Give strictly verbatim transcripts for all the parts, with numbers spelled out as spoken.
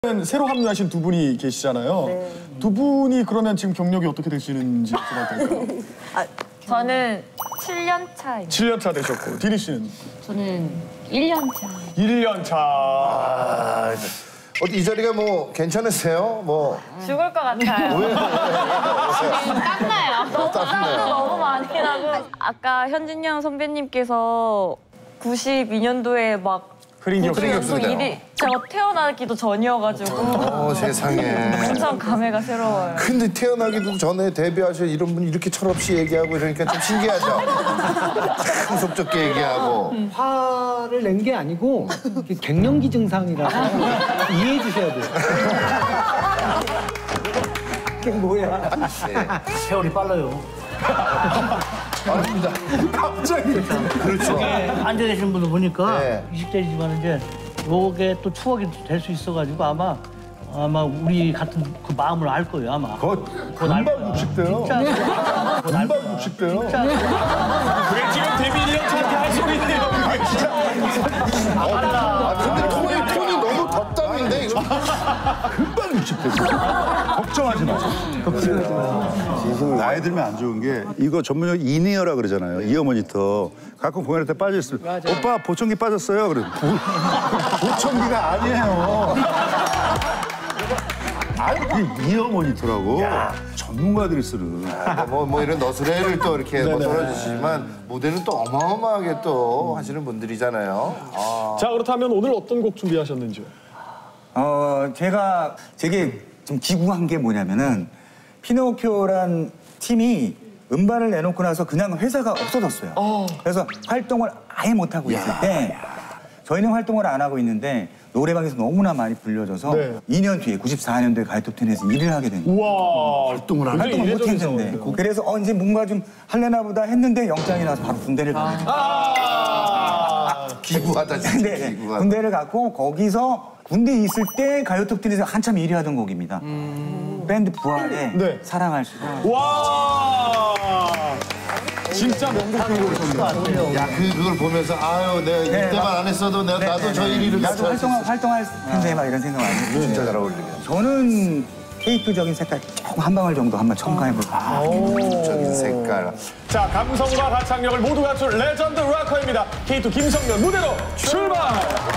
새로 합류하신 두 분이 계시잖아요. 네. 두 분이 그러면 지금 경력이 어떻게 되시는지 여쭤봐도 될까요? 아, 저는 칠 년 차입니다. 칠 년 차 되셨고, 디리 씨는? 저는 일 년 차. 일 년 차. 아, 어디 이 자리가 뭐 괜찮으세요? 뭐 죽을 것 같아요. 왜요? 땀나요. 너무 땀나요. 땀도 너무 많이 나고. 아까 현진영 선배님께서 구십이 년도에 막 흐린 기억. 흐린 기억 연속 속이네요. 일이 제가 태어나기도 전이어가지고 어, 세상에. 엄청 감회가 새로워요. 근데 태어나기도 전에 데뷔하셔 이런 분 이렇게 철없이 얘기하고 이러니까 좀 신기하죠? 참 속적게 얘기하고. 화를 낸 게 아니고 갱년기 증상이라서 이해해 주셔야 돼요. 그게 뭐야? 세월이 빨라요. 아닙니다. 갑자기. 그렇죠. 앉아 계시는 분들 보니까 네. 이십 대이지만 이제 요게 또 추억이 될 수 있어가지고 아마 아마 우리 같은 그 마음을 알 거예요 아마. 곧 금방 육십 대요. 진짜. 금방 육십 대요. 진짜. 그게 지금 데뷔 일 년 차한테 할 소리네요. 그게 진짜. 아, 근데 톤이, 톤이 너무 덕담인데 이거. 금방 육십 대죠. 걱정하지 마. 걱정하지 마. 나이 들면 안 좋은 게 이거 전문용 이니어라 그러잖아요. 이어 모니터. 가끔 공연할 때 빠져 있으면 오빠 보청기 빠졌어요. 그래. 보청기가 아니에요. 아니 그게 이어 모니터라고. 전문가들이 쓰는. 아, 뭐, 뭐 이런 너스레를 또 이렇게 뭐 덜어주시지만 무대는 또 어마어마하게 또 하시는 분들이잖아요. 아. 자, 그렇다면 오늘 어떤 곡 준비하셨는지요? 어, 제가 되게 좀 기구한 게 뭐냐면은 피노키오란 팀이 음반을 내놓고 나서 그냥 회사가 없어졌어요. 어. 그래서 활동을 아예 못하고 있을 때 저희는 활동을 안 하고 있는데 노래방에서 너무나 많이 불려져서 네. 이 년 뒤에 구십사 년도에 가요톱텐에서 일을 하게 된 거예요. 우와. 활동을 하는 활동을 못 이례적인 했는데 상황이네요. 그래서 어, 이제 뭔가 좀 할래나 보다 했는데 영장이 나서 바로 군대를 가게 됐어요. 아. 기구하다 진짜 네, 네. 기구하다. 군대를 갔고 거기서 군대에 있을 때 가요톱텐에서 한참 일 위 하던 곡입니다. 음... 밴드 부활의 네. 사랑할 수 있어. 와. 진짜 명곡으로 오셨네요. 야, 그, 그걸 보면서 아유, 내가 이때만 막- 안 했어도 내가 네, 나도 네, 저 네. 일 위를 나도 활동, 활동할 텐데 막 이런 생각 많이 했어요. 진짜 잘 어울리겠네. 저는 테이프적인 색깔 조금 한 방울 정도 한번 첨가해볼까. 적인 색깔. 자, 감성과 가창력을 모두 갖춘 레전드 락커입니다. 케이투 김성면 무대로 출발!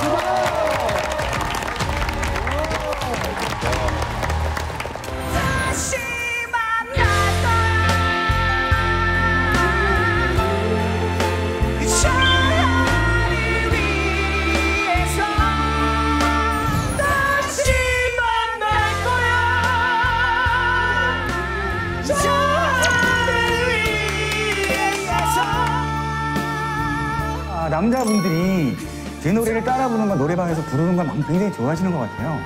아, 남자분들이 제 노래를 따라 부르는 건 노래방에서 부르는 걸 굉장히 좋아하시는 것 같아요.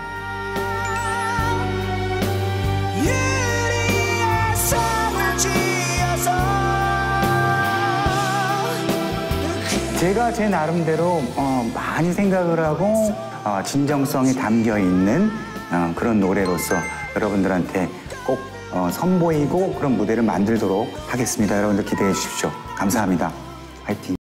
제가 제 나름대로 어, 많이 생각을 하고 어, 진정성이 담겨 있는 어, 그런 노래로서 여러분들한테 꼭 어, 선보이고 그런 무대를 만들도록 하겠습니다. 여러분들 기대해 주십시오. 감사합니다. 화이팅!